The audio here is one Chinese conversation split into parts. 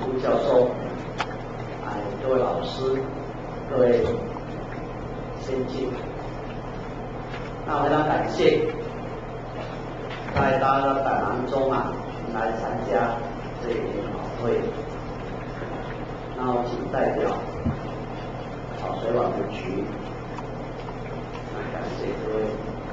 副教授，各位老师，各位先进，那非常感谢在大家的百忙中来参加这一研讨会。那我请代表水保局感谢各位。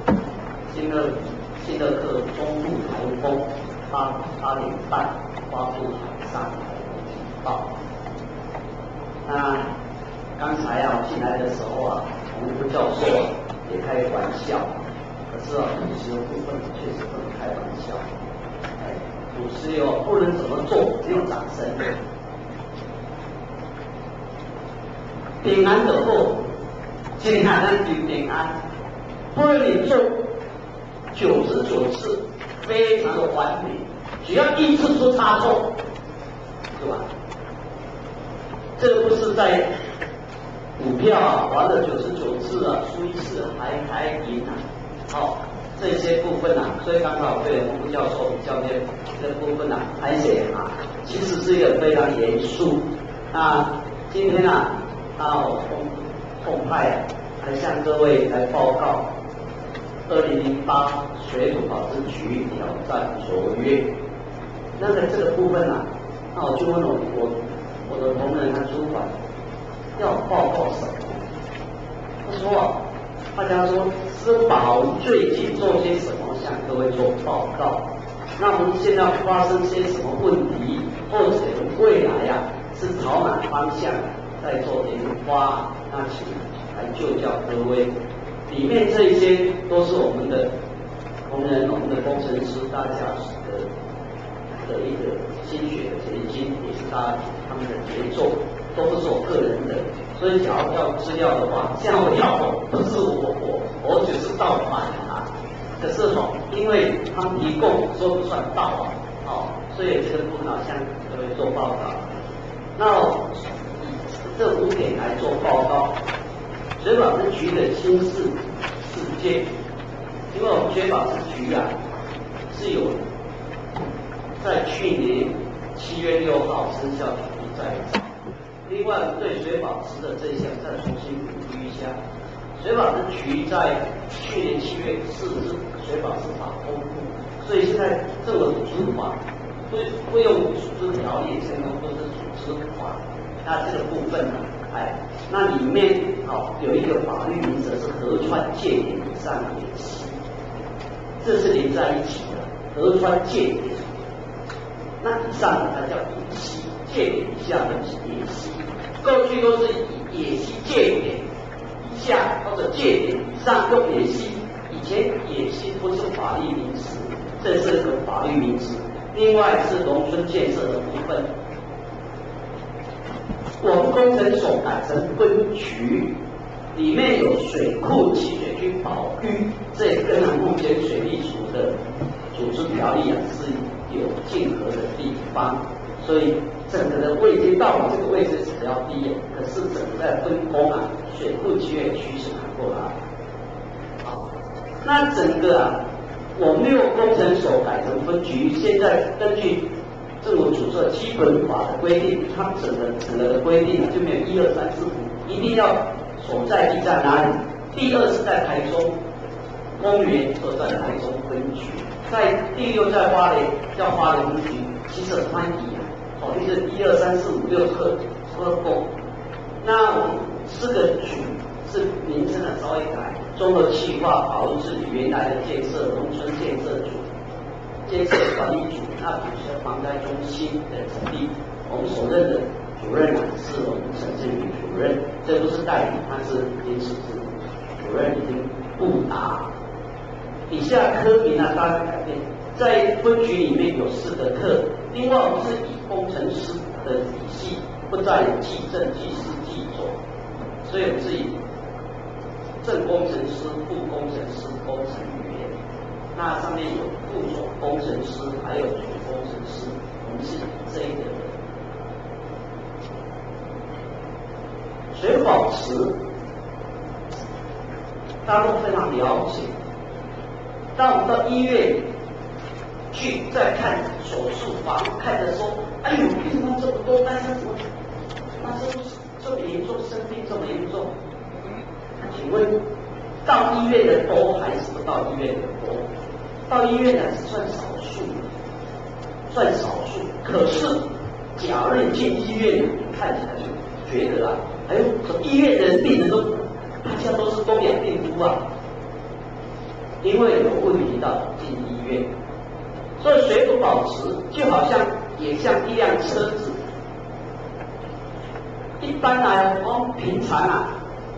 新乐课中部台风8点半发布海上台风警报。那刚才我进来的时候洪副教授也开玩笑，可是主持的部分确实不能开玩笑。主持不能怎么做，只有掌声。平安的后，健康咱就平安。不论你做99次，非常的完美，只要1次出差错，是吧？这个不是在股票玩了99次输1次还赢这些部分所以刚好对洪副教授教练这部分还写其实是一个非常严肃。那今天我奉派来向各位来报告2008水土保持局挑战卓越。那在这个部分那我就问我的同仁和主管要报告什么？他说大家说司保最近做些什么，向各位做报告。那我们现在发生些什么问题，或者未来是朝哪方向在做研发？那请来就教各位。里面这一些都是我们的同仁、我们的工程师大家的一个心血的结晶，也是他们的杰作，都不是我个人的。所以，假如要资料的话，像我要不是我只是盗版可是因为他们提供说不算盗所以这个部分向各位做报告。那以这5点来做报告。水保持局的新事件，因为我们水保持局是有在去年7月6号生效决议在场。另外，对水保持的这一项再重新补充一下。水保持局在去年7月4日水保持法公布，所以现在这个组织法不用组织条例，现在都是组织法。那这个部分那里面有一个法律名词是河川界点以上演习，这是连在一起的。河川界点，那以上它叫演习，界点以下的演习。过去都是以演习界点以下或者界点以上用演习，以前演习不是法律名词，这是个法律名词。另外是农村建设的部分。我们工程所改成分局，里面有水库集水区保育，这跟目前水利署的组织条例是有竞合的地方，所以整个的位阶到我这个位置是比较低可是整个在分工水库集水区是拿过来。那整个我们有工程所改成分局，现在根据政府组织基本法的规定，它整个的规定就没有1、2、3、4、5，一定要所在地在哪里？第2是在台中，公园都在台中分局，第6在花莲，叫花莲分局，其实很翻译就是1、2、3、4、5、6个工。那我们4个组是名称稍微改，综合计划保护治理原来的建设农村建设组。建设管理组，那比如说防灾中心的成立，我们所任的主任是我们陈志宇主任，这不是代理，他是临时主任，已经不达。底下科名大概改变，在分局里面有4个课，另外我们是以工程师的体系，不再有技正、技师、技左，所以我们是以正工程师、副工程师、工程员。那上面有副总工程师，还有主工程师，我们是以这一个水保持，大家都非常了解。当我们到医院去再看手术房，看着说， 哎呦，为什么这么多？但是怎么，那这么严重，生病这么严重？那请问，到医院的多还是不到医院的多？到医院的是算少数，算少数。可是，假如你进医院，你看起来就觉得啊，哎呦，医院的病人都大家都是公养病夫啊，因为有问题到进医院。所以水土保持就好像也像一辆车子，一般来我们平常啊，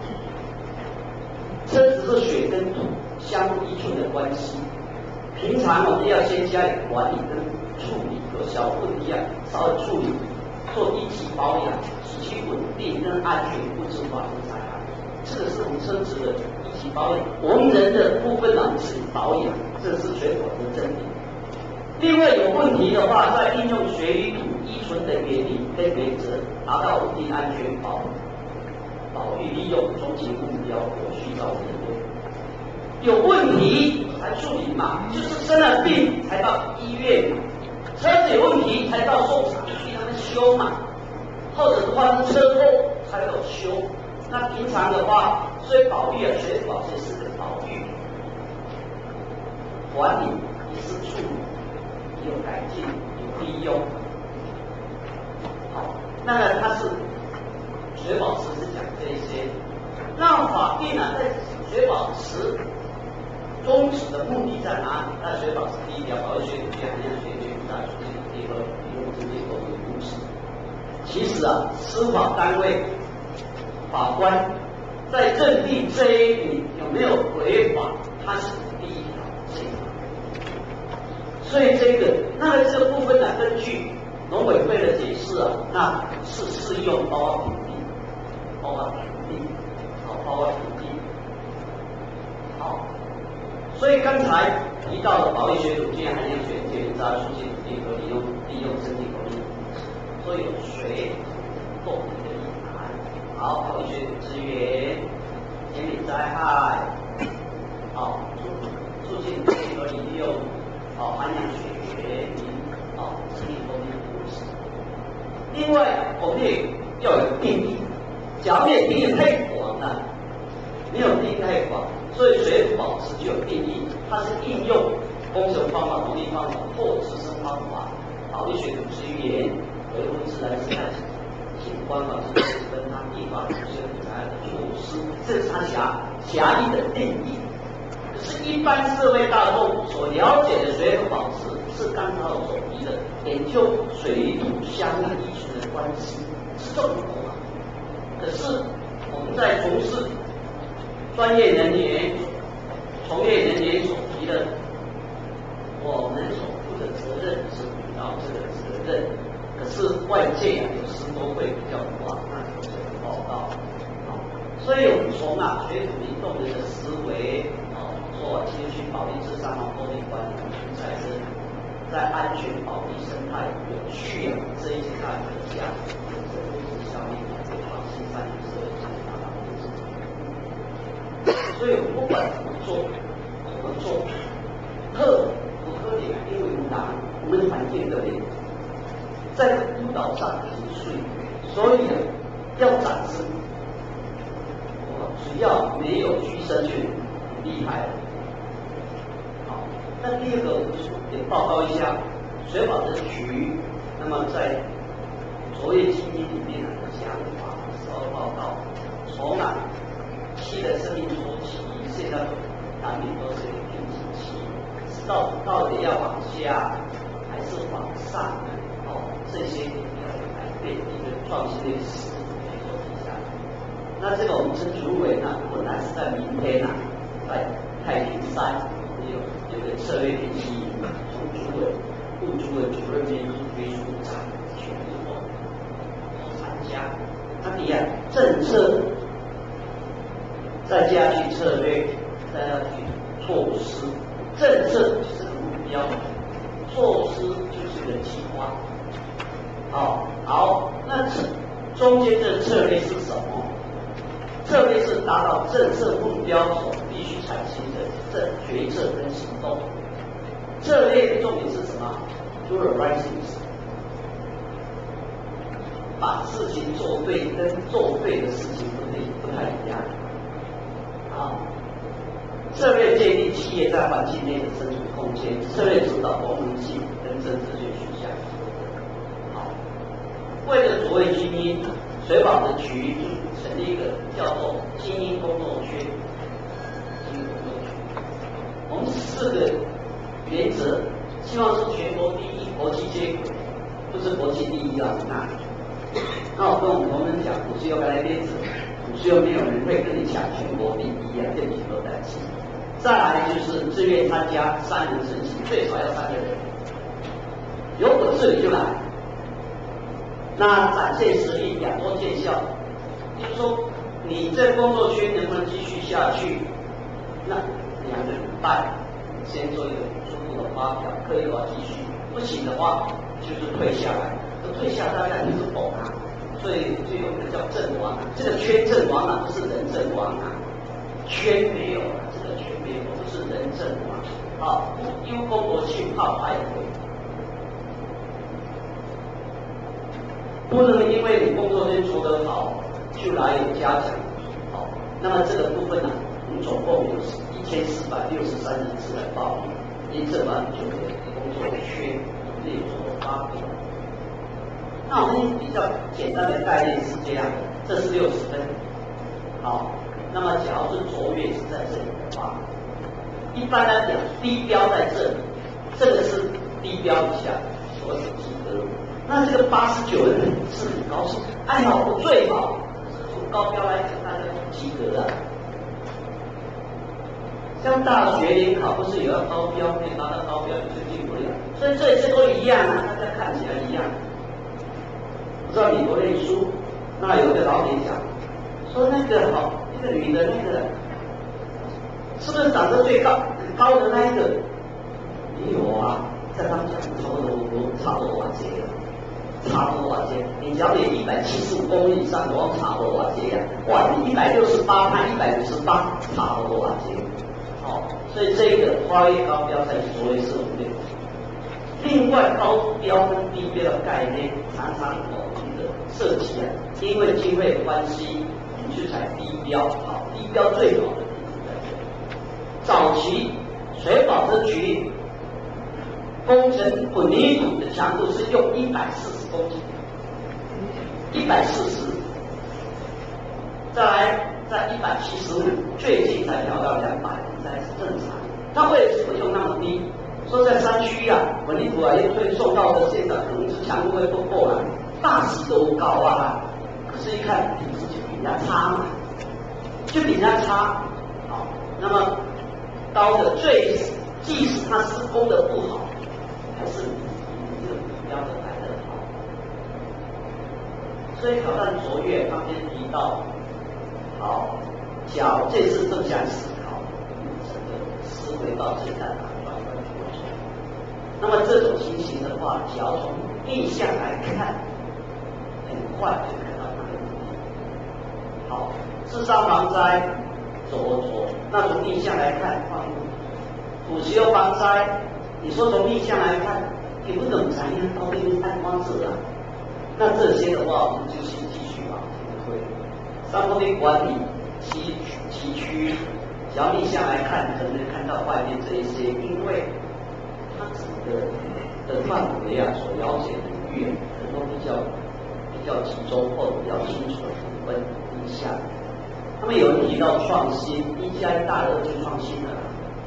车子是水跟土相互依存的关系。平常我们要先加以管理跟处理，有小问题啊，稍微处理，做一级保养，使其稳定跟安全，不致发生灾害。这个是我们车子的一级保养。我们人的部分呢是保养，这是水土的真理。另外有问题的话，再运用水与土依存的原理跟原则，达到稳定、安全、保育、利用终极目标，我需要人类。有问题才处理嘛，就是生了病才到医院嘛，车子有问题才到售厂去他们修嘛，或者的话是车祸才有修。那平常的话，所以保育啊，水土保持是个保育，管理也是处理。有改进，有利用。好，那么它是水保持是讲这些。那法定啊，在水保持宗旨的目的在哪里？那水保持第一条，保卫水土间含量水源大数据结合利用经济构成故事。其实啊，司法单位法官在认定这一点有没有违法，它是第一条这一条。所以那这个部分呢，根据农委会的解释啊，那是适用包括土地，包括土地，好，包括土地，好。所以刚才提到的保育水土间含量水源结合数据土地和利用整体管理，所以有水土共同的意涵。好，保育水土资源，减免灾害，好，促进整体合理利用。好，涵养水源，好，整体公益故事。另外，我们也要有定义，假如你定义太广了，没有定义太广，所以水土保持就有定义，它是应用工程方法、农业方法或自身方法，保育水土资源，维护自然生态景观环境跟它地方出现灾害的措施，这是它狭义的定义。是一般社会大众所了解的水土保持，是刚才我所提的研究水土相互依存的关系，是这么多嘛？可是我们在从事专业人员、从业人员所提的，我们所负的责任是领导这个责任。可是外界有时都会比较广泛有这个报道，所以我们从水土运动人的思维。做谦虚保利智商公益管理再生，在安全保利生态有趣这一些大国家，这都是消灭这个创新产业社会经济发展的。所以我们不管怎么做，特不可以因为我们环境的人在舞蹈上很顺，所以要展示，只要没有居身就厉害了。那第二个也报告一下水保持局，那么在卓越基金里面的想法稍微报告，从期的生命周期，现在难免都是有瓶颈期，到底要往下还是往上呢？这些要改变一个创新的思路去做底下。那这个我们陈主委呢，本来是在明天在太平山。有个策略评析，从主委、副主委、主任秘书、秘书长全部都参加。那第二，政策再加去策略，再要去措施。政策就是个目标，措施就是个计划。好，那中间的策略是什么？策略是达到政策目标所必须采取的决策跟行动。策略的重点是什么 ？Do the right things， 把事情做对跟做对的事情不太一样。策略建立企业在环境内的生存空间，策略指导功能性跟政治学取向。为了卓越精英，水保的局成立一个叫做精英工作圈。我们4个原则，希望是全国第一，国际接轨，不是国际第一啊。那我跟我们同仁讲，古时候来练子，古时候没有人会跟你抢全国第一啊，这几都在一起。再来就是自愿参加3人成行，最少要3个人，有本事你就来。那展现实力，养多见效，就是说你这工作圈能不能继续下去？那2个礼拜先做一个初步的发表，可以的话继续，不行的话就是退下来。退下大概就是否啊，所以就有一个叫阵亡，这个圈阵亡不是人阵亡圈没有了，这个圈没有，不是人阵亡。不忧工作信号来回。不能因为你工作间做得好，就来有嘉奖。那么这个部分我们总共有1463人次来报名，因这完就给工作圈列做发表。那我们比较简单的概念是这样的，这是60分。好，那么假如是卓越是在这里的话，一般来讲低标在这里，这个是低标以下，所有及格。那这个89人是很高兴，哎呀，我最好，从高标来讲，大家及格了。像大学联考不是有要高标，没拿到高标你就进不了，所以这些都一样大家看起来一样。不知道美国念书，那有个老铁讲说那个女的是不是长得最高的那一个？没有啊，在他们讲差不多瓦这样。差不多瓦这，你只要有175公里以上，我差不多瓦这样。哇，你168，他158，差不多瓦这样。所以这个跨越高标在所谓是我们的。另外，高标跟低标的概念，常常我们的设计因为经费关系，我们去采低标。低标最好的地方在这里。早期水保这局工程混凝土的强度是用140公斤，140，再来在175，最近才调到200，才是正常。那为什么用那么低？说在山区混凝土又会送到的现场可能是强度会不够了，大石都高啊，可是一看品质就比人家差嘛，就比人家差。那么高的即使它施工的不好，还是比这个标的来得好。所以挑战卓越旁边提到，假如这次正向思考，整个思维到现在转换过程。那么这种情形的话，只要从逆向来看，很快就看到它的问题。好，自伤防灾走，那从逆向来看，土石油防灾，你说从逆向来看，也不怎么产业到那边安光者那这些的话，我们就先继续往前推。山坡地管理崎岖，只要逆向来看，可能看到外面这一些，因为它整个的范围所了解的领域很多比较集中或者比较清楚的分一下。他们有人提到创新，1+1大于2就创新了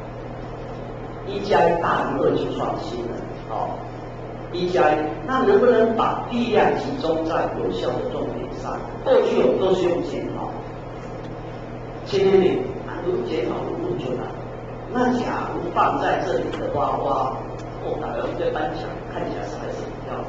，1+1大于2就创新了。1+1，那能不能把力量集中在有效的重点上？过去我们都是用检讨，今天你如检讨如就难。那假如放在这里的话，打了一个颁奖，看起来是还是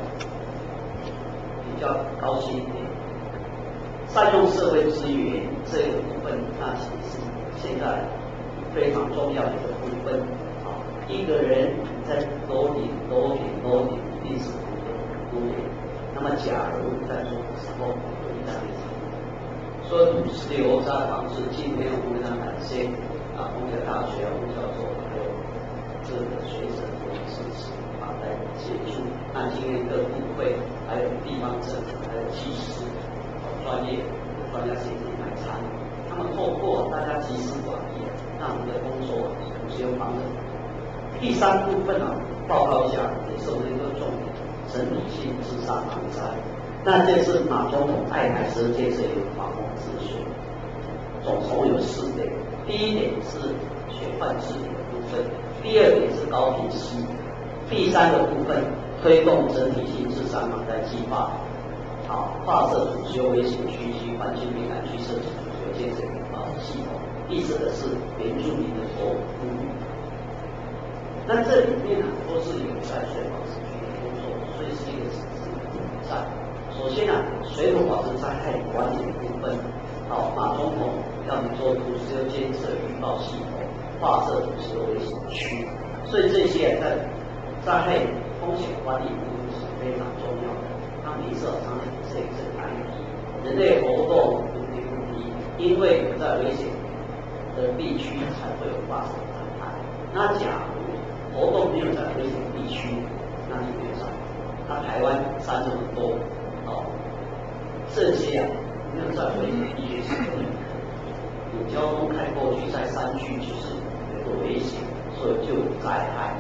比较高兴一点。善用社会资源这个部分，那其实是现在非常重要的一个部分。一个人在多点，一定是多点。那么，假如在做的时候有一大类所以土石流灾防治，今天我们非常感谢工业大学吴教授还有这个学生的支持，来协助。那今天各部会还有地方政府还有技师、专业专家协进来参与，他们透过大家集思广益，让我们的工作有些方面。第三部分报告一下，也是我们一个重点，整体性自杀防灾。那这次马总统爱台设建设有防洪咨询，总共有4点。第一点是水患治理的部分，第二点是高屏溪，第三个部分推动整体性自杀防灾计划，划设主修危险区及环境敏感区设置主修建设预报系统。第四个是原住民的保护。那这里面都是有在水保持区的工作，所以是一个实质的挑战。首先水土保持灾害管理的部分，马总统要你做土石流监测预报系统，划设土石流危险区，所以这些在灾害风险管理部分是非常重要的。那每次常常这一次难题，人类活动不低，因为不在危险的地区才会有发生灾害。那假如活动没有在危险地区，那就没有上。那台湾山这么多，这些没有在危险地区是不可能。有交通开过去，在山区其实有个危险，所以就有灾害。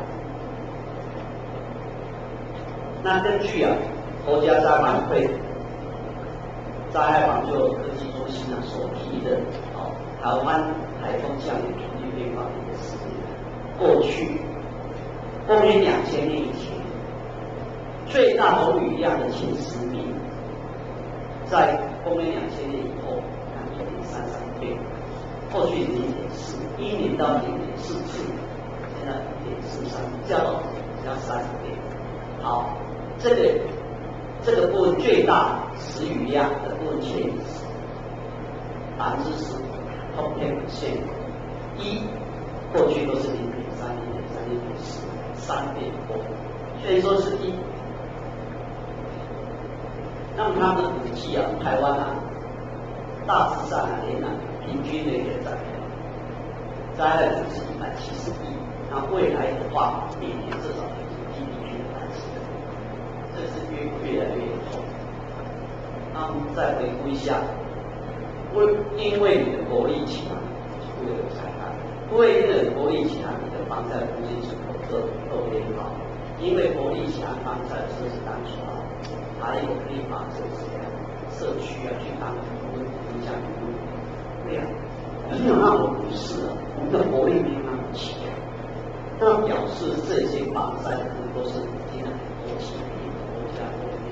那根据国家灾害会灾害防救科技中心所提的，台湾台风降雨频率变化的一个实例，过去公元2000年以前，最大总雨量的前10名，在公元2000年以后，0.33倍，过去0.4，一年到0.4次，现在0.43，降到只要30倍。好，这个部分最大时雨量的部分前10%，通篇线过去都是0.3、0.3、0.4、3点多，所以说是1。那么他们估计台湾大致上平均的一个灾害总是170亿，那未来的话，每年至少就是GDP的80%，这是越来越严重。那我们再回顾一下，因为你的国力强，就会有灾害；因为你的国力强，你的防灾风险是特别好。因为国力强，防灾设施单纯还有可以把这些社区去当影响对呀，没有那么不是我们的国力没有那么强，那表示这些防灾可能都是现在很多企业国家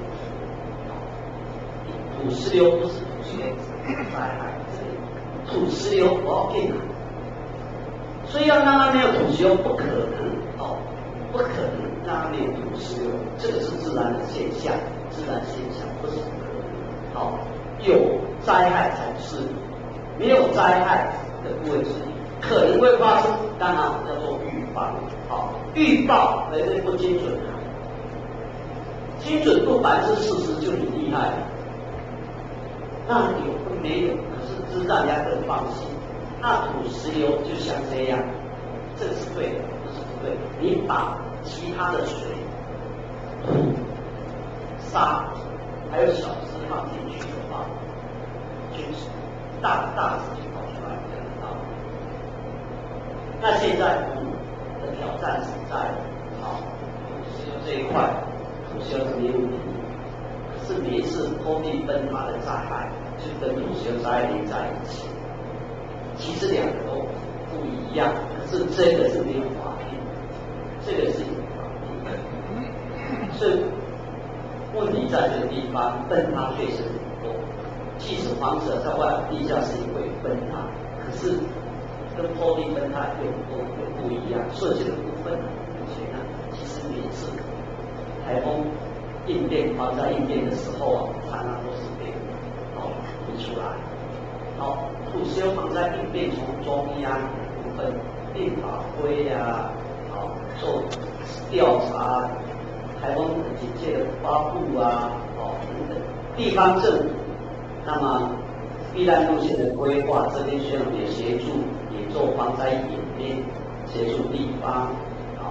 土石流不是土石流灾害，土石流我要变所以要让它没有土石流不可能不可能让它没有土石流，这个是自然的现象，不是不可能。有灾害才是，没有灾害的部分是可能会发生，当然叫做预防。预报人类不精准精准度40%就很厉害了。那有跟没有，可是知道人家更放心。那土石流就像这样，这是对的，不是不对。你把其他的水、土、沙还有小石放进去的话，就是大石就跑出来看得到。那现在我们的挑战是在土石流这一块，土石流是没有问题，可是每一次坡地崩塌的灾害就跟土石流灾害连在一起。其实两个都不一样，可是这个是没有法定，这个是有法定的。所以问题在这个地方，崩塌确实很多。即使房子在外地下室也会崩塌，可是跟坡地崩塌有不一样。所以这个部分目前其实每次台风应变、防灾应变的时候常常都是被提出来。土石流防灾应变从中央的部分定法规做调查，台风警戒的发布等等，地方政府，那么避难路线的规划，这边需要也协助，也做防灾演练，协助地方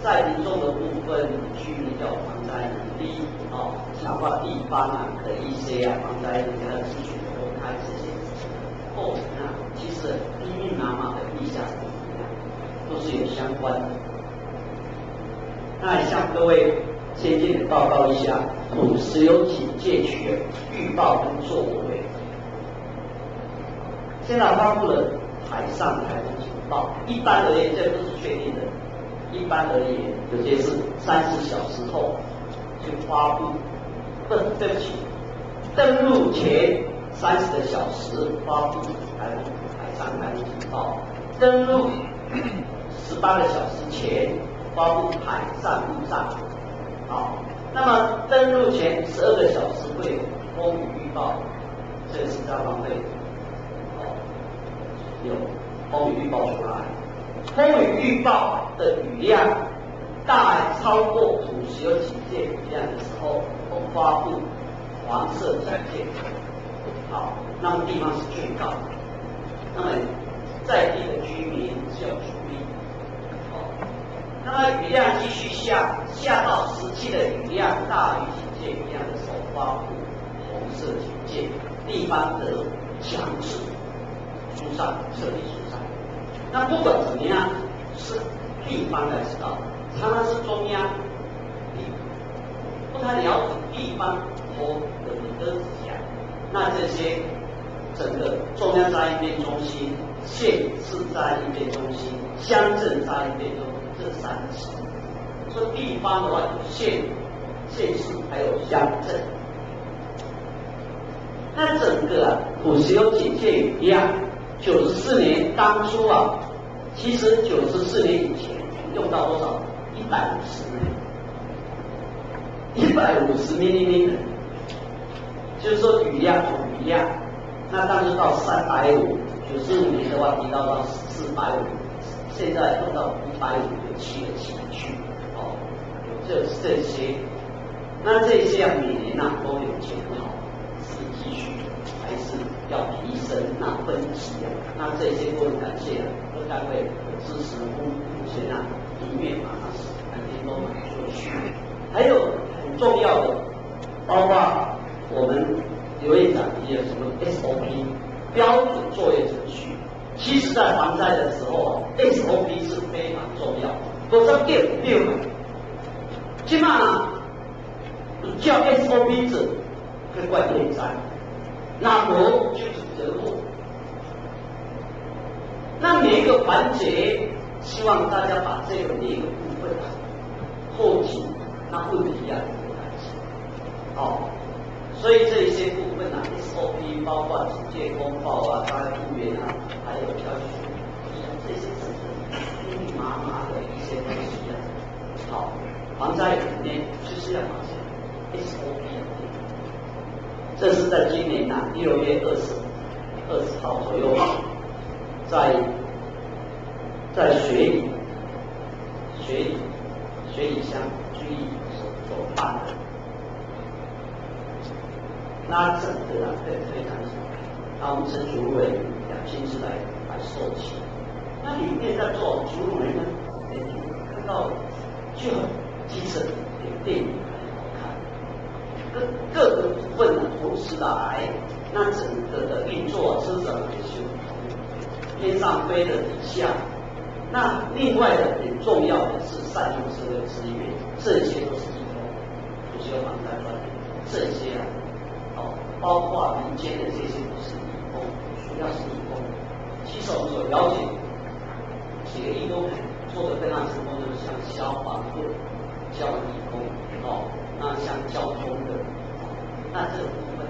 在民众的部分，居民要防灾能力强化地方的一些防灾人家的咨询公开这些过程其实密密麻麻的地下都是有相关的。那也向各位先进的报告一下土石流警戒区的预报跟作为。现在发布了海上台风警报，一般而言这不是确定的，一般而言有些是30小时后就发布，对不起，登陆前30个小时发布海上台风警报，登陆18个小时前发布海上路障。好，那么登陆前12个小时会有风雨预报，这个是消防队有风雨预报出来，风雨预报的雨量大超过土石流警戒雨量的时候，都发布黄色警戒。好，那么地方是劝告，那么在地的居民是要注意。那么雨量继续下到实际的雨量大于警戒雨量的时候，发布红色警戒，地方的强制疏散彻底疏散。那不管怎么样，是地方来知道，常常是中央不太了解地方的讲，那这些整个中央灾应变中心、县市灾应变中心、乡镇灾应变中心这3级。说地方的话有县市还有乡镇。那整个土石流警戒雨量，94年当初其实94年以前用到多少？150 mm， 就是说雨量，那当时到350， 95年的话提到450，现在用到557的起去，就是这些。那这些每年都有检讨，是继续还是要提升分级那这些都很感谢各单位支持目前里面肯定都蛮做去。还有很重要的，包括我们刘院长提的什么 SOP 标准作业程序，其实在防灾的时候SOP 是非常重要，否则变了。起码叫 SOP 者会怪天灾，那么就是责祸。那每一个环节，希望大家把这个每一个部分后期问题所以这些部分SOP 包括警戒公报灾害复原还有教育书这些是密密麻麻的一些东西防灾里面就是要把这 SOP 这是在今年6月20号左右在水里乡居役所办的。那整个非常好，我们陈主任亲自来受气。那里面在做主任呢，看到就很基层，电影很好看，各个部分同时来，那整个的运作是怎么修？天上飞的底下，那另外的很重要的是善用社会资源，这些都是义工，土石流防灾专员，这些包括民间的这些都是义工，主要是义工。其实我们所了解几个义工做的非常成功，就是像消防队、教育义工，那像交通的，那这个部分。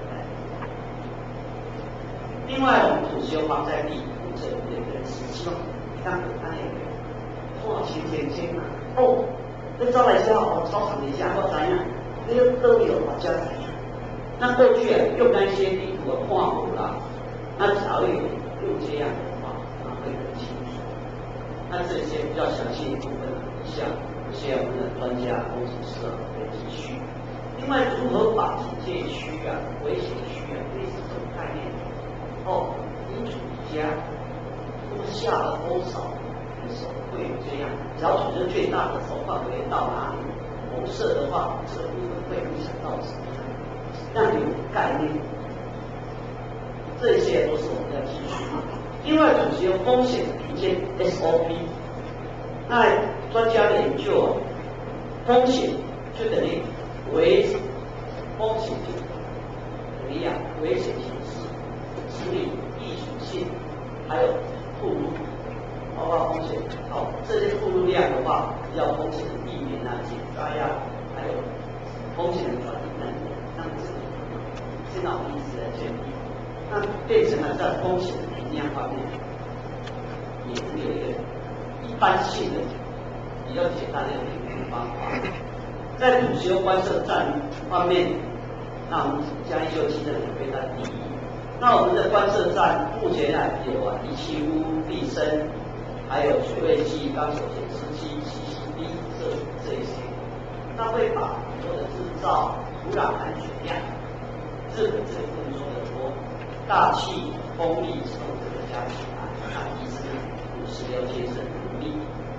另外，我们土石流防灾地负责的人是希望让他前那招来下操场底下或怎样，那个都有家怎样。那过去用那些地图的画图那假如用这样的话，会很清楚。那这些比较详细的部分，像一些我们的专家工程师会继续。另外，如何把警戒区危险区类似这种概念，民主家多下了多少， 的时候会有这样，只要土质最大的时候范围到哪里，红色的话，这个部分会影响到什么样，让你有概念。这些都是我们要记住的。另外，主持有风险评鉴 SOP， 那专家的研究啊，风险就等于风险怎么样？危险性是指你易属性，还有暴露，包括风险。这些暴露量的话，要风险的避免啊、减灾啊，还有风险的转移能力，让这脑意识的建立。那变成了在风险的评量方面，也是有一个一般性的、比较简单的评估方法。在土石油观测站方面，那我们嘉义就记得也非常第一。那我们的观测站目前有仪器屋、地深，还有水位计、钢手显示器、CCD 这一些。那会把很多的制造、土壤含水量、日本这一部分说的多。大气、风力、自动这个加起来，那提升土石流节省能力。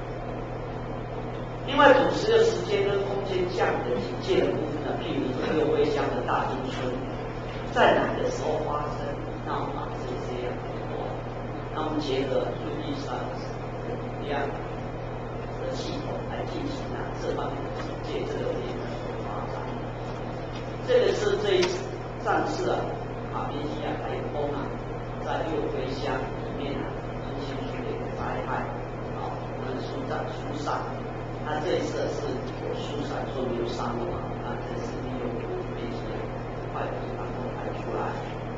另外，土石的时间跟空间降的警戒的部分呢，譬如说六龟乡的大金村，在哪个时候发生？那我们把这样做，那我们结合陆地上这样的系统来进行这方面的警戒，这个也能发展。这个是这一次上次马边西亚台风在六龟乡里面中心区的一个灾害，我们疏散，那这一次是有疏散，说没有伤亡，那这是利用马边西亚快的地方都排出来。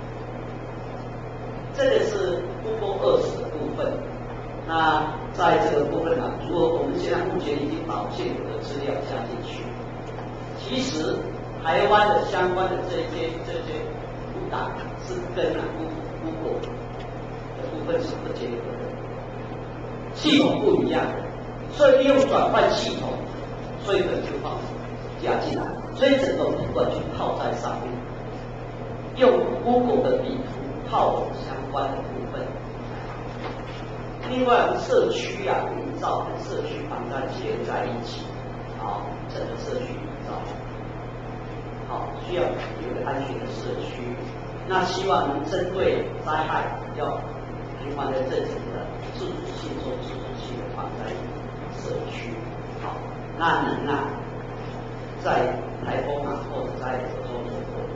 这个是Google Earth的部分，那在这个部分如果我们现在目前已经把现有的资料加进去，其实台湾的相关的这些是跟Google 的部分是不结合的，系统不一样，所以利用转换系统，所以本就放加进来，所以整个图就套在上面，用 Google 的地图套相关的部分。另外，社区营造跟社区防灾结合在一起，整个社区营造。需要有个安全的社区，那希望能针对灾害要频繁的这种的自主性的防灾社区，那能在台风或者在这种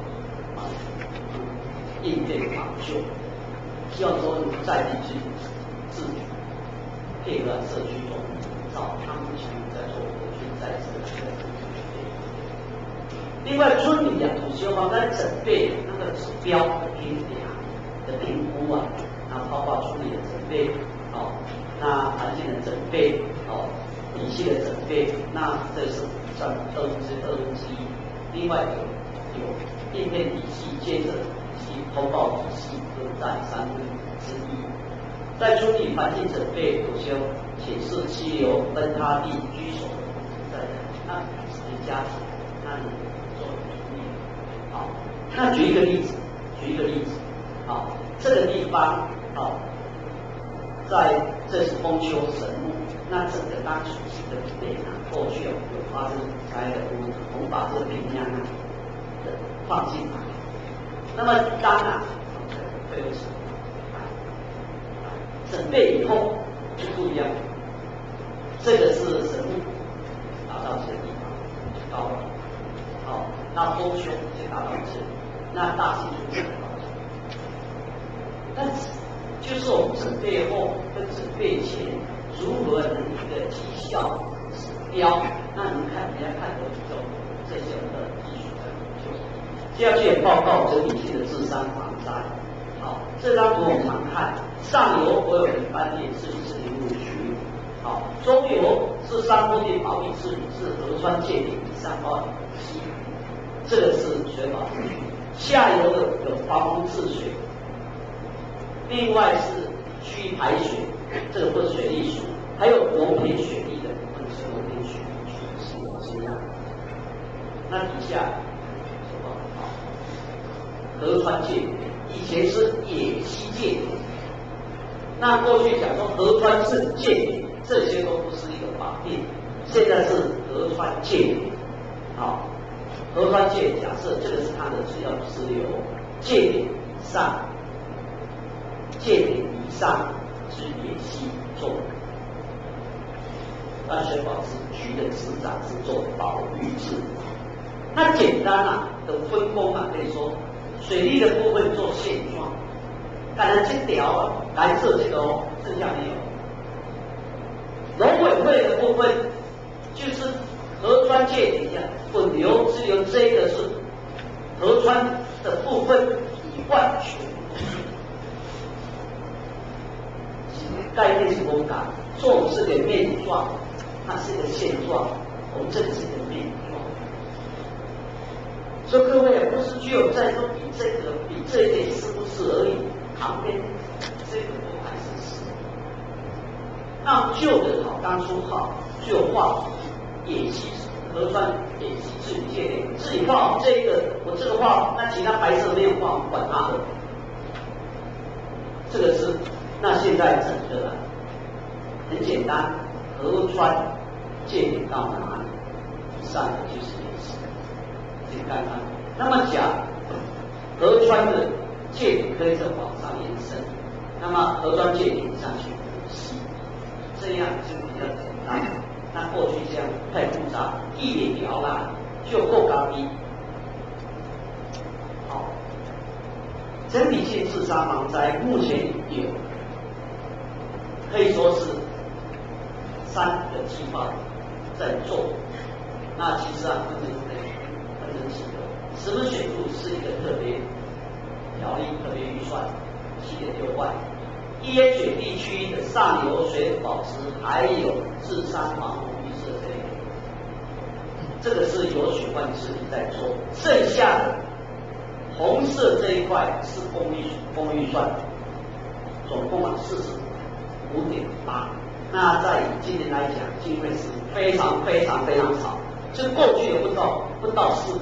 应变防救，希望说能在地自主配合社区中营造，他们全部在做国军在这个。另外，村里土石油防灾准备那个指标的评估那包括村里的准备，那环境的准备，体系的准备，那这是占1/2。另外有应变体系、建设体系、通报体系都占1/3。在村里环境准备土石油显示溪流、分塌地、居所在那是加起来，那你。那举一个例子，这个地方在这是丰丘神木，那整个当属性的地过去有发生灾的部分，我们把这个平量放进来，那么当然会有什么？准备以后就不一样，这个是神木达到这个地方就高了，那丰丘就达到这里。那大型就达到这里，但是就是我们准备后跟准备前如何能一个绩效指标，那你们人家看得懂这些的技术的研究。接下去报告整体性的治山防灾。这张图我们常看，上游国有林班地是林务区，中游是山坡地保育治理是河川界定3号溪，这个是水保区。下游的有防洪治水，另外是区排水，这个是水利署，还有农田水利的部分是农田水利署是这样。那底下什么？河川界以前是野溪界，那过去讲说河川是界这些都不是一个法定。现在是河川界点，好，河川界假设这个是它的主要支流，界点以上，界点以上是野溪做。那水保持局的执掌是做保育制。那简单的分工可以说，水利的部分做现状，当然这条蓝色这个剩下没有。农委会的部分就是河川界底下本流支流这个是河川的部分以外全部是概念是公感，做是个面状。它是一个现状，我们这里是一个面状，所以各位不是只有在说比这一点是不是而已，旁边这个都还是是。那旧的当初就画野溪河川野溪治理界点，自己画好这个，我这个画，那其他白色没有画，我管它的。这个是，那现在整个很简单，河川界点到哪里？以上的就是野溪，请看看。那么讲河川的界点可以再往上延伸，那么河川界点上去野溪，这样就比较简单。那过去这样太复杂，地理条啦就够高低。好，整体性自杀防灾目前有可以说是3个计划在做。那其实分成几个，石门水库是一个特别条例、特别预算7.6万。EH 地区的上游水保持还有治山防洪预设这个是由水患治理在做，剩下的红色这一块是公预算，总共45.8。那在今年来讲，经费是非常少，这过去的不到1/4。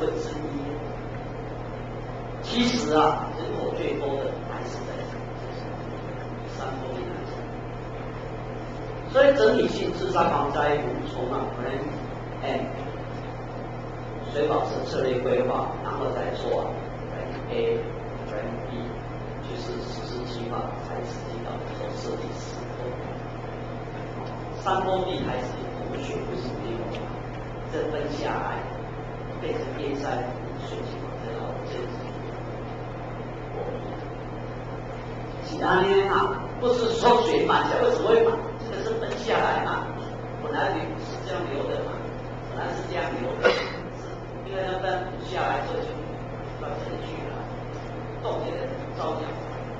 其实人口最多的还是在山坡地南上，所以整体性自杀防灾，我们从Plan水保持策略规划，然后再做Plan A、Plan B， 就是实施计划才实际到做设计施工。山坡地还是洪水不是没有，这分下来变成边山水情况很好，这是。其他呢不是说水满下，为什么会满？这个是分下来嘛，本来是这样流的嘛，本来是这样流的，因为那边补下来之后就到这里去了，冻结的照样。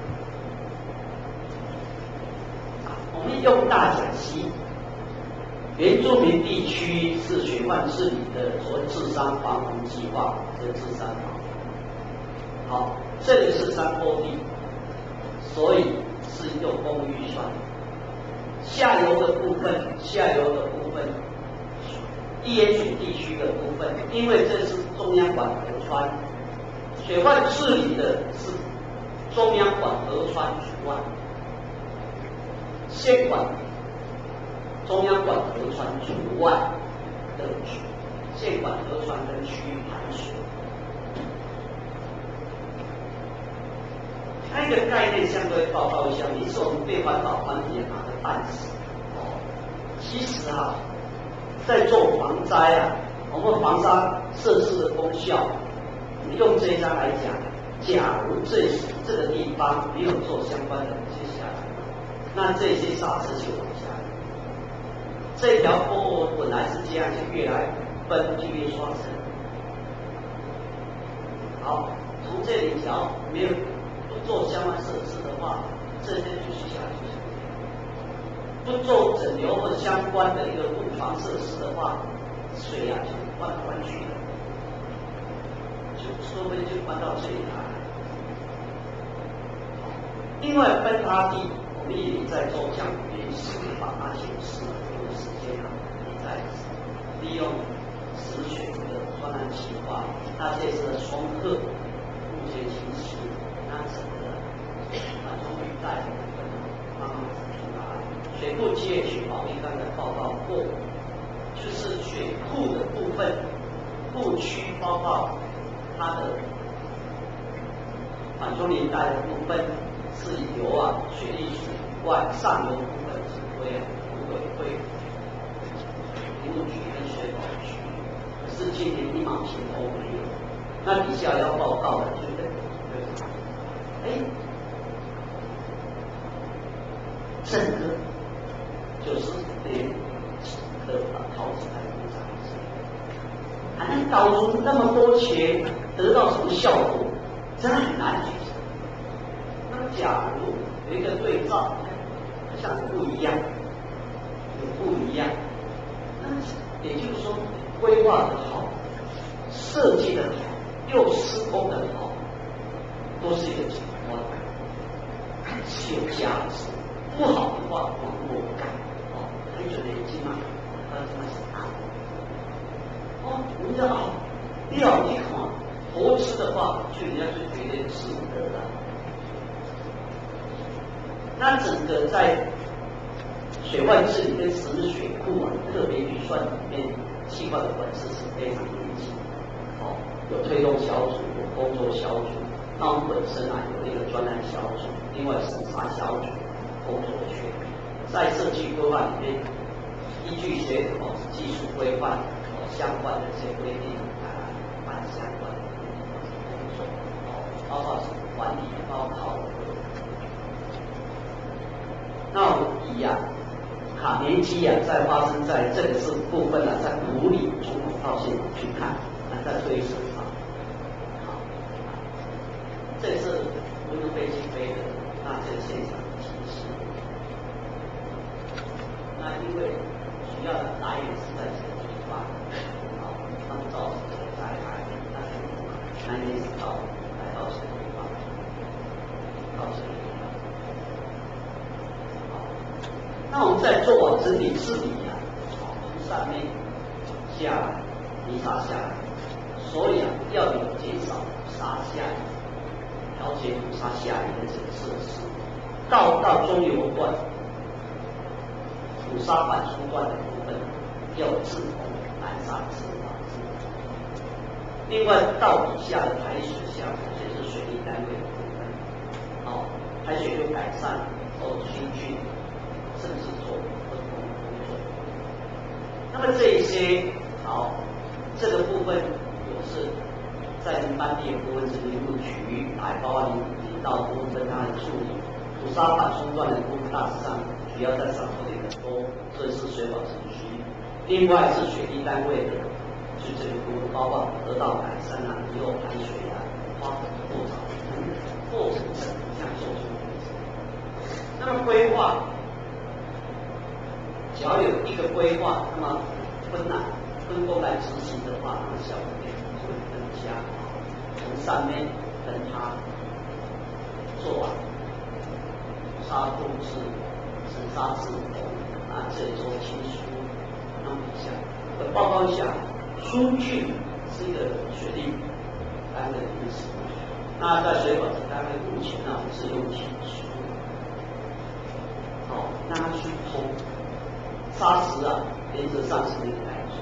我们用大甲溪原住民地区是水患治理的所谓治山防洪计划，这治山防洪。好，这里是山坡地。所以是用公预算，下游的部分，EH 地区的部分，因为这是中央管河川，水患治理的是中央管河川除外，县管中央管河川除外的县管河川跟区域排水。那个概念相对报告一下，你是我们对环保团体的办事。其实在做防灾我们防沙设施的功效，我们用这一张来讲，假如这个地方没有做相关的接下来，那这些沙石就往下来。这条坡本来是这样，就越来分，就越刷层。好，从这里只要没有做相关设施的话，这些就是下去。不做整流或相关的一个护防设施的话，水就灌去了，就说不定就灌到这里来。另外分塌地，我们也在做降雨连石把它显示了这个时间也在利用石水的专案计划，那这次的重课目前情形。那整个从雨带部分慢慢出来， 水库GH保利刚才报告过，就是水库的部分，库区包括它的缓冲林带的部分是由水利署以外，上游部分是归土委会、林务局跟水保局，可是今年1毛钱都没有。那底下要报告的就是整个90年的桃子台工厂，还能搞出那么多钱，得到什么效果？真的很难解释。那么，假如有一个对照，好像不一样，有不一样，那也就是说，规划的好，设计的好，又施工的好，都是一个景观，是有价值。不好的话，往后改，还觉得已经真的是大。人家料一看，投资的话，人家就觉得值得了。那整个在水患治理跟实施水库特别预算里面，计划的管制是非常严谨。有推动小组，有工作小组。那我们本身有一个专案小组，另外审查小组。工作权在设计规划里面，依据学口技术规范相关的这些规定办相关的工作，包括管理、包考核。那我们一样，卡年期在发生在这个是部分在普里总统套现场去看，在推手上。这是温度飞机飞的，那这个现场。那因为主要的来源是在这个地方，他们造成这个灾害，那一直来到这个地方，到这个地方。那我们在做完整体治理从上面下来，泥沙下来，所以要有减少沙下，调节土沙下移的这个设施，到中游段。土沙反冲段的部分要自洪南沙自防治，另外到底下的排水项目，这是水利单位的部分，排水就改善清菌，甚至做分工工作。那么这一些这个部分有是在班地的部分是林务局，还包括林道部分它的处理，土沙反冲段的部分大致上主要在上头的。这是水保程序，另外是水利单位的，就这个部分包括河道改善以后排水花粉过早，过程整个这样做出来。那么规划，只要有一个规划，那么分工来执行的话，那么效果就会更加好。从上面跟他做完沙控制、审沙自洪。这里做清疏，那么一下，我报告一下，疏浚是一个水利单位的意思。那在水保单位目前我们是用清疏，让它疏通，沙石原则上是应该做，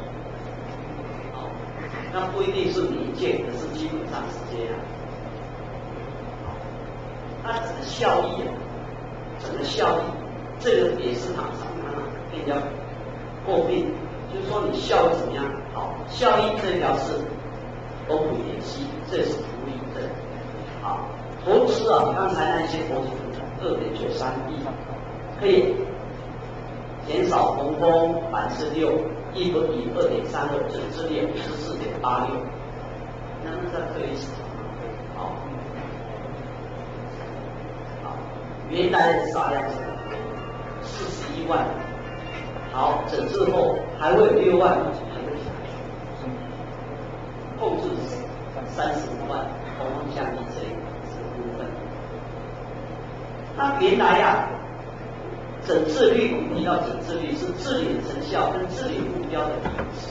那不一定是每一件，可是基本上是这样。那整个效益这个也是厂商被人家诟病，就是说你效益怎么样？效益这条是都不联系，这是福利证。投资刚才那些投资2.93亿，可以减少洪峰6%，一个以2.32，整治率54.86，那在可以原来的沙量是41万。整治后还会有6万还会下去，控制35万，通通降低这个部分。那原来整治率，我们提到整治率是治理的成效跟治理目标的比值，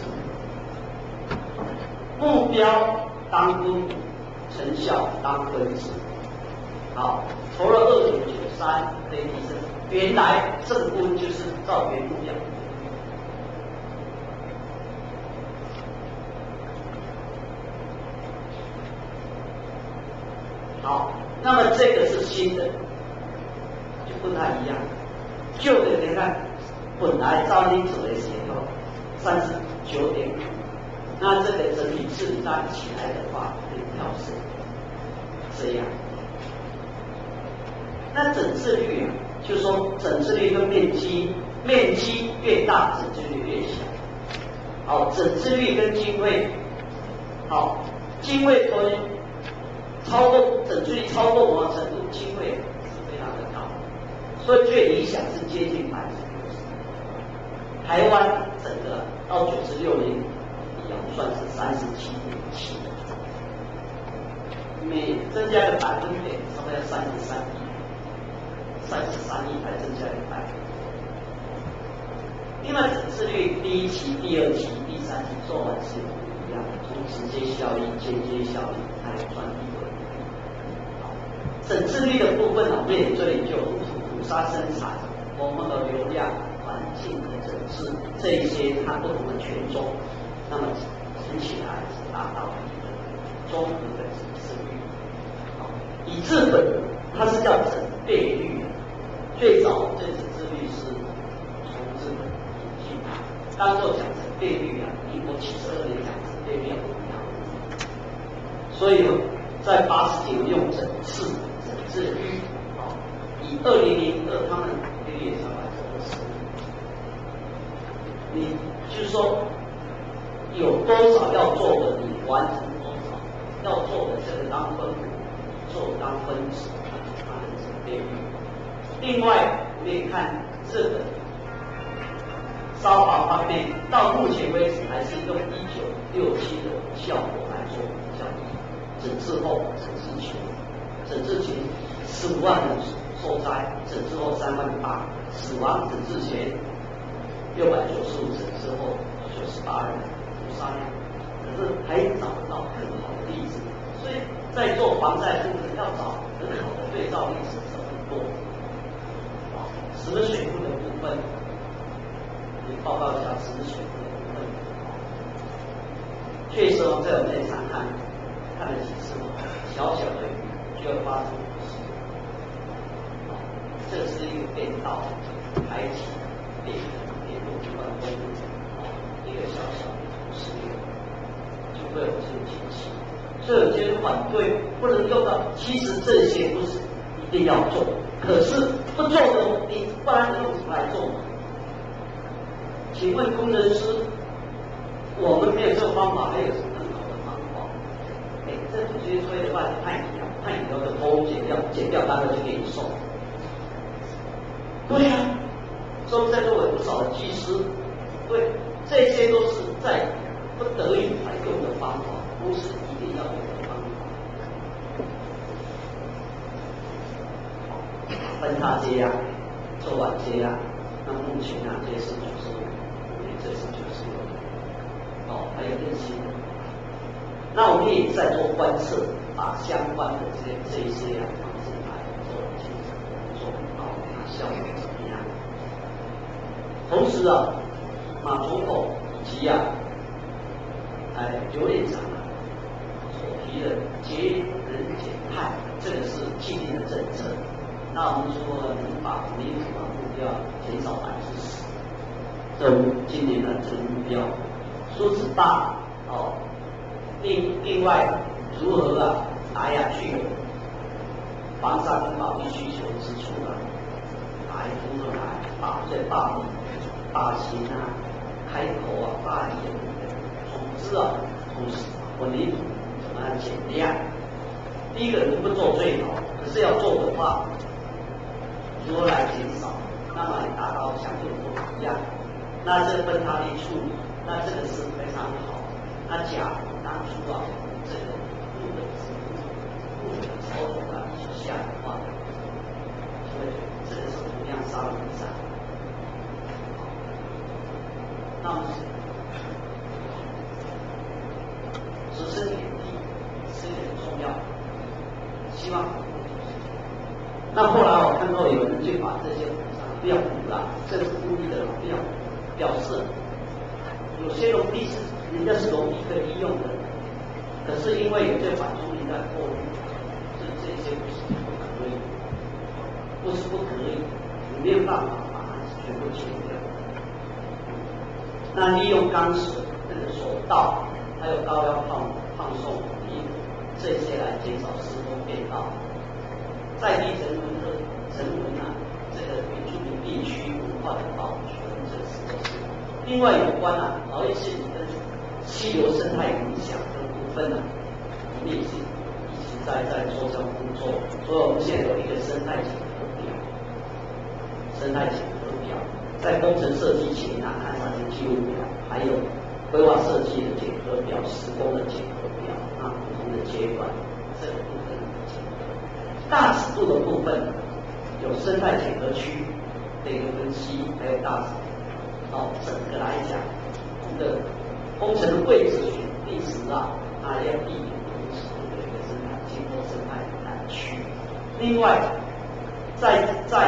目标当公，成效当分子。 好，投了2.93可以提升，原来正负就是照原目标。好，那么这个是新的，就不太一样。旧的你看，本来照例走的时候39.5，那这个整体治理站起来的话，可以跳升，这样。那诊治率啊，就说诊治率跟面积越大，诊治率越小。好，诊治率跟经费，好，经费多超过诊治率超过某种程度，经费是非常的高，所以最理想是接近60%。台湾整个到96年以后算是37.7%，每增加的百分点差不多要33亿才增加100。另外，诊治率第一期、第二期、第三期做完是不一样的，从直接效益、间接效益还有专利的。诊治率的部分我们也做研究，土沙生产、我们的流量、环境的诊治这一些它不同的权重，那么乘起来是达到综合的诊治率。以日本它是叫诊备率，最早这诊治率是从日本引进的，当做讲诊备率啊，民国72年讲诊备率不一样，所以在80几年用诊治率，以2002他们1个月才20%，你就是说有多少要做的，你完成多少，要做的这个当分母，做当分子，它的诊备率。另外，我们也看日本烧法方面，到目前为止还是用1967的效果来做比较，诊治后、诊治前，诊治前15万人受灾，诊治后3万8，死亡诊治前695，诊治后98人屠杀量，可是还找不到更好的例子，所以在做防灾部分要找很好的对照例子是很多。石门水库的部分，你报告一下石门水库的部分。确实在我们这场看了几次，小小的雨就要发生事，这是一个变道开启电路关公路，一个小小的土石流，就会有这种情形。所以有些人反对不能用到，其实这些不是一定要做，可是不做的你不然你用什么来做嘛？请问工程师，我们没有这个方法，还有什么更好的方法？这土石流的话，判以后的偷减掉，大概就给你送。对呀、说在座有不少的技师，对，这些都是在不得已才用的方法，不是一定要用的方法。分叉接压，做完接压，那目前啊，这是95，这是96，还有更新的。那我们也在做观测，把相关的这一些方式来做检测工作，它效果怎么样？同时啊，马总统以及刘院长所提的节能减碳，这个是既定的政策。那我们说能把民主的目标减少10%，这今年的这个目标，数字大另外如何拿下去防灾跟保育需求之处来如何来把这大型开口大一点的总之同时混凝土怎么样减量？第一个人不做最好，可是要做的话，如何来减少？那么达到像这种一样，那这分它一处理，那这个是非常好。那假如当初这个路的操作之下的话，所以这个是同样3分之3。那么实施点地是很重要，希望那后来我看到有人就把这些不要补了，这是故意的，不要表示有些农地是人家是容易可以用的，可是因为有这反冲力在过滤，这些不是不可以，不是不可以，你没有办法把它全部切掉。那利用钢索、手道，还有高压放送力这些来减少施工变道，在地人文这个原住民地区文化的保存，这是都是。另外有关劳业治理跟溪流生态影响的部分我们也是一直在做这项工作，所以我们现在有一个生态检核表，在工程设计前看上去记录表，还有规划设计的检核表、施工的检核表，不同的阶段这个部分的检核。大尺度的部分有生态检核区的一个分析，还有大尺度。整个来讲，我们的工程的位置选定时要避免同尺度的一个经过生态区。另外，在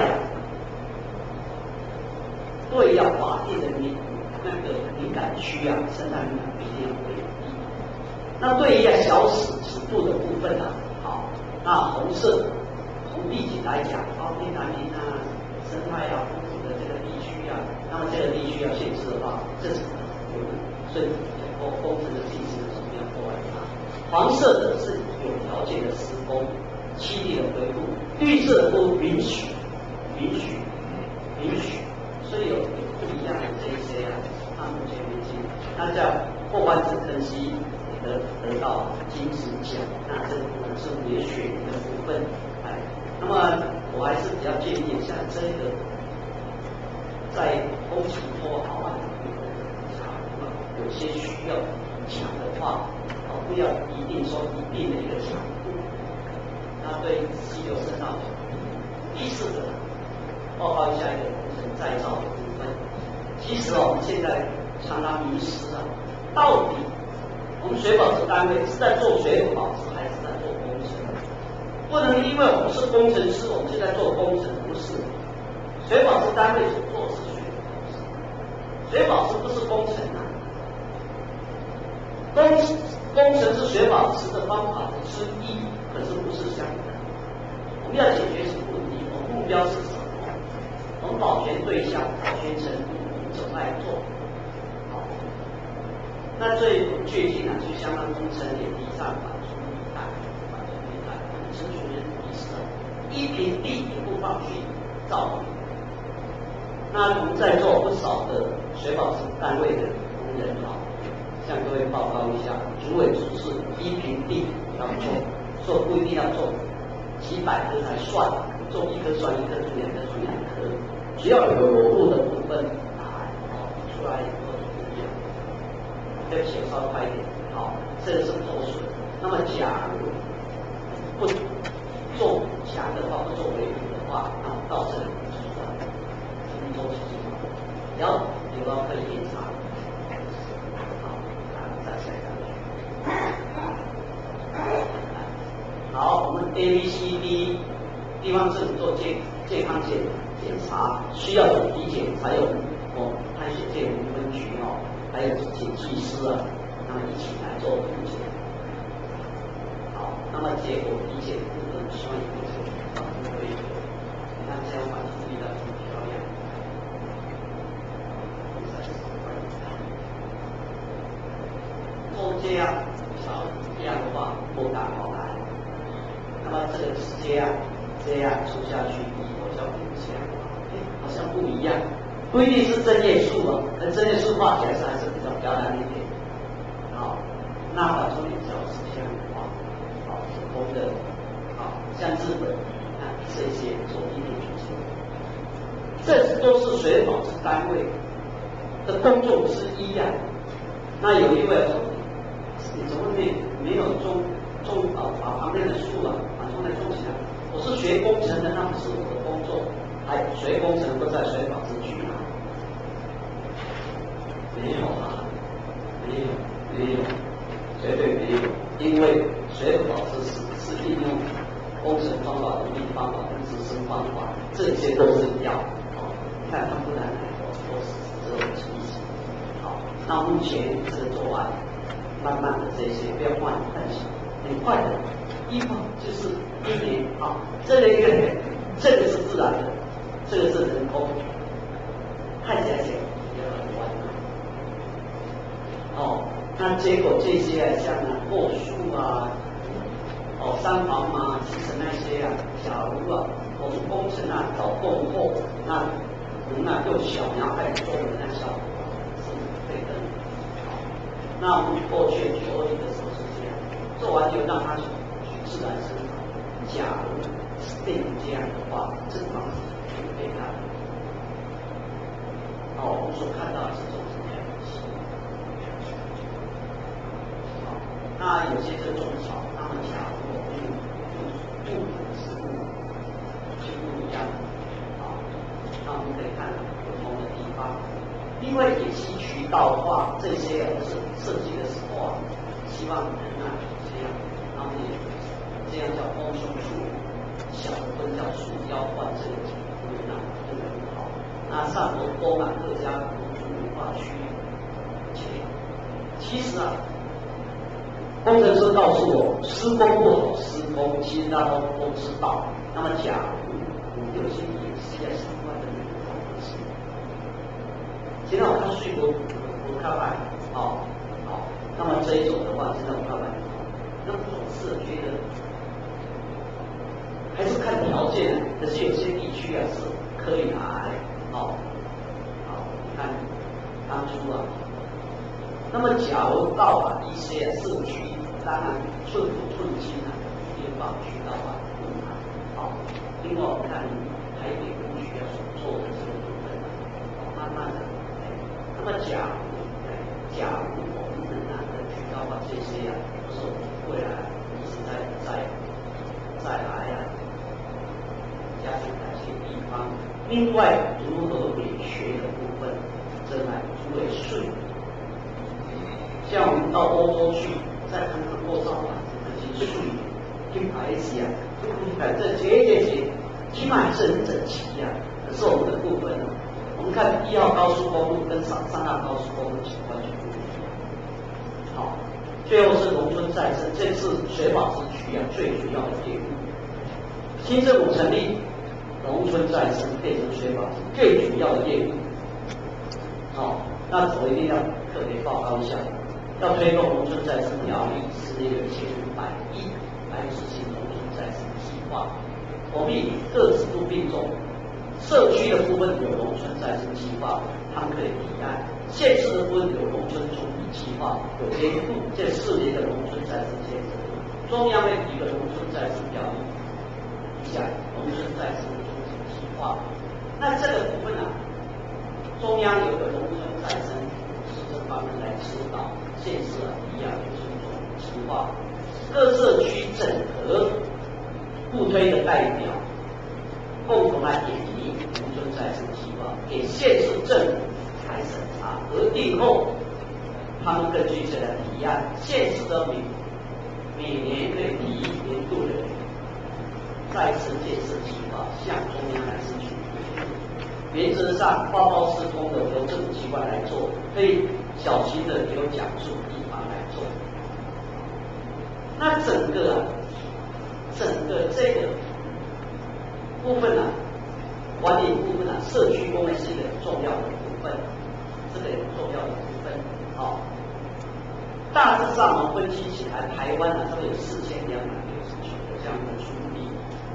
对要法定的敏感区生态敏感一定要规定。那对于小尺度的部分那红地景来讲，内南林生态丰富的这个地区那么这个地区要限制的话，这是有的，所以工程的进行的时候要破坏它。黄色的是有条件的施工，栖地的恢复，绿色的都允许，所以有不一样的这一些目前为止，那叫破坏者分析得到金质奖，那这个部分是也选的部分。那么我还是比较建议像这个在工程拖好有些需要强的话，不要一定说一定的一个强度。那对溪流生态，第四个报告一下一个工程再造的部分。其实我们现在常常迷失到底我们水保持单位是在做水保持还是在做工程？不能因为我们是工程师，我们现在做工程，不是。水保持单位所做的是水保持，水保持不是工程工程是水保持的方法之一，可是不是相等。我们要解决什么问题？我们目标是什么？我们保全对象、保全程度，我们怎么来做？那最最近去相关工程也提倡反冲力带，成熟人意识一平地也不放弃造。那我们在座不少的水保持单位的工人向各位报告一下，主委指示一平地要做不一定要做几百颗才算，做一颗算一颗，做两颗算两颗，只要有裸露的部分出来以后就不一样。对不起，我稍微快一点。这个是投诉。那么假如不做强的话，不做维护的话，那么到这里就算周期就好。然后有可以检查。再下一个。好，我们 ABCD 地方政府做健康检查，需要有体检才有探险界评分局还有检技师那么一起来做评检。好，那么结果体检部分希望以后就可以。你看这样把注意到很漂亮。做这样这样的话不大好来。那么这个是这样出下去以后叫影响，好像不一样。不一定是针叶树跟针叶树画起来还是比较漂亮一点。那反冲力只要是这样的话，手工的，像日本，这些做一定去做，这都是水保持单位的工作之一那有一位说，你怎么没有把旁边的树反冲力种起来？我是学工程的，那不是我的工作。学工程不在水保持局没有没有，绝对没有，因为水保持是利用工程方法、能力方法跟自身这些都是要哦，看它不然都是这种情形。好，那目前这个做完，慢慢的这些变化很小，很快的，一晃就是1年啊，这个月，这个是自然的，这个是人工，看起来也很完美。哦，那结果这些啊，像过树啊。三房嘛，其实那些啊，假如啊，我们工程啊搞够后，那又小，然后还有做的那效果是对的。那我们过去92年的时候是这样，做完就让它去自然生长。假如是变成这样的话，这个方式就被它。我们所看到的是这种这样的情况。那有些这种草，它们假如不植物就不一样那我们可以看不同的地方。另外，也吸渠道的话，这些是设计的时候希望能这样，然后也这样叫丰胸处，小的分叫树腰换这个这个很好。那上头多满各家民族文化区，其实工程师告诉我，施工不好施工，其实大家都知道。那么假如有些也是在相关的方式，现在我看税国不看办，那么这一种的话，现在我看办，那么总是觉得还是看条件，可是有些地区是可以拿来，你看当初那么假如到一些社区。当然，寸土寸金边防渠道困难。另外我们看台北工区所做的这个部分，慢慢的，那么假如我们能拿的渠道这些都是我们未来一直再来加强哪些地方。另外，如何美学的部分，这来诸位顺。像我们到欧洲去。再看看构造这些术语，品牌起这节，起码是很整齐可是我们的部分我们看1号高速公路跟3号高速公路情况就不一样。最后是农村再生，这次水保之区最主要的业务。新政府成立，农村再生变成水保之最主要的业务。那我一定要特别报告一下。要推动农村再生条例，是有一些150来执行农村再生计划。我们以各制度并重，社区的部分有农村再生计划，他们可以提案；县市的部分有农村总体计划，有监督这4年的农村再生建设。中央会提一个农村再生条例，农村再生总体计划。那这个部分中央有个农村再生是这方面来指导。县市一样有这种情况，各社区整合互推的代表，共同来研拟农村再生计划，给县市政府来审查核定后，他们根据这个提案，县市的每年可以提年度的再生建设计划向中央来申请。原则上，报告施工的由政府机关来做，可以小型的由讲述地方来做。那整个这个部分管理部分社区公园是一个很重要的部分，这个很重要的部分。大致上我们分析起来，台湾差不多有4269个这样的处理。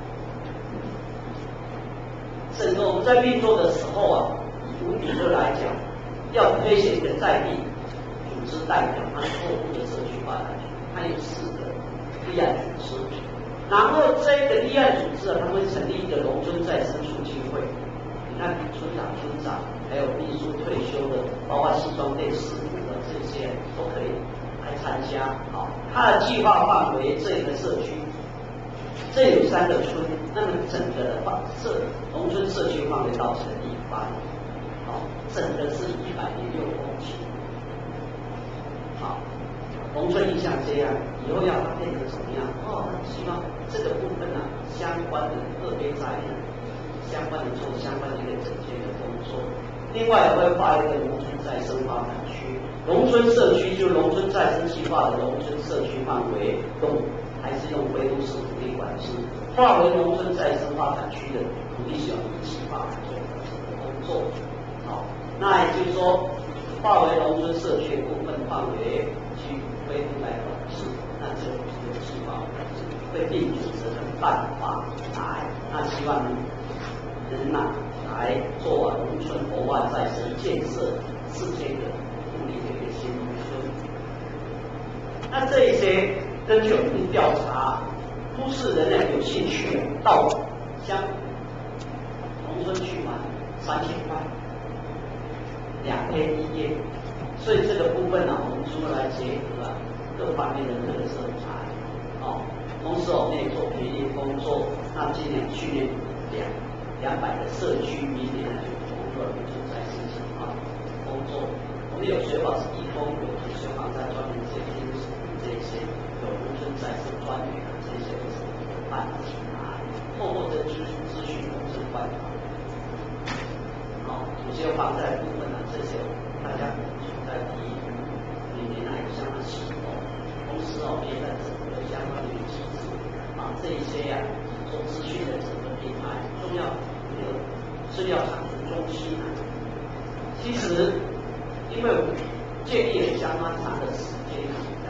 整个我们在运作的时候以无比热来讲，要推选一个在地组织代表，它是落户的社区发展区，它有4个立案组织，然后这个立案组织他们会成立一个农村再生促进会。你看村长，还有秘书退休的，包括西装店师傅的这些都可以来参加。它的计划范围这个社区。这有3个村，那么整个的农村社区范围到这个地方，整个是106公顷。农村意向这样，以后要它变成怎么样？希望这个部分相关的个别在相关的做相关的一个整建的工作。另外会划一个农村再生发展区，农村社区就农村再生计划的农村社区范围还是用归都市土地管制，划为农村再生发展区的土地使用一起发展做工作。好，那也就是说，划为农村社区的部分范围去归都来管制，那这个计划会定准则跟办法来，那希望人来做农村活化再生建设4千个独立的一个新农村。那这一些根据我们的调查，都市人呢有兴趣到农村去玩3000块，2天1夜。所以这个部分呢，我们除了来结合各方面的特色材，同时我们也做培育工作。那去年200个社区，明年呢就投入了农村再生计划工作。我们有学法是义工，有学法在专门这些有农村再生专员这些都是办起来，透过这资讯农村办法。主学法在部分呢，这些大家在提，每年有相当启动，同时也在整个相关的机制，这一些做资讯的整个平台，重要的资料产出中心。其实，因为我们建立了相当长的时间，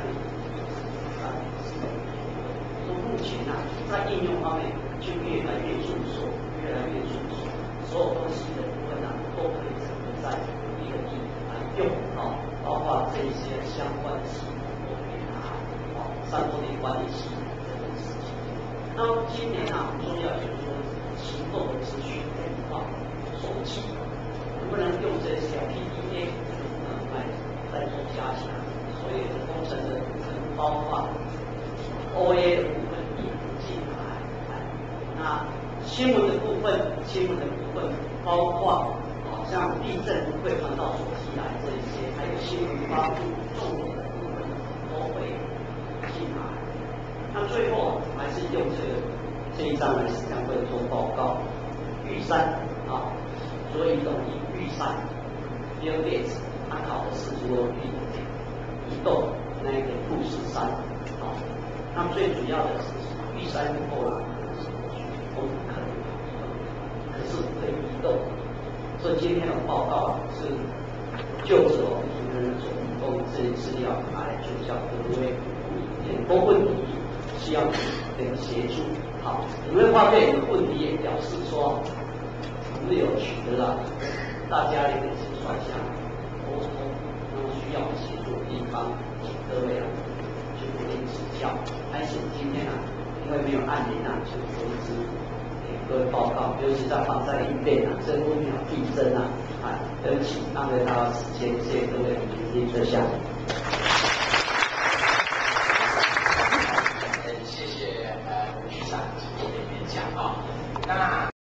从目前在应用方面就越来越成熟，所有东西的部分都可以整合在一个地来用，包括这些相关的系统都可以3多点管理系统这种事情。那么今年很重要就是说，行动的资讯变化，手机能不能用这些 PDA 来做加强？所以工程的部分包括 OA 的部分引进来，那新闻的部分包括像地震会传到手机来这一些，还有新闻发布重点的部分都会进来。那最后还是用这一张来实际上会做报告。玉山所以等于玉山 Bill Gates 他考的是如何移动那个富士山。那最主要的是玉山以后不可能移动，可是可以移动。所以今天的报告是就着我们今天所提供这些资料来就教各位很多问题需要你的协助。好，你们发现有个问题也表示说，我们有取得了大家的一些专项沟通，那么需要协助的地方，请各位就不吝指教。而且今天因为没有案例就说一支给各位报告，尤其在防灾应变这个问题地震对不起，浪费大家时间，谢谢各位聆听这项。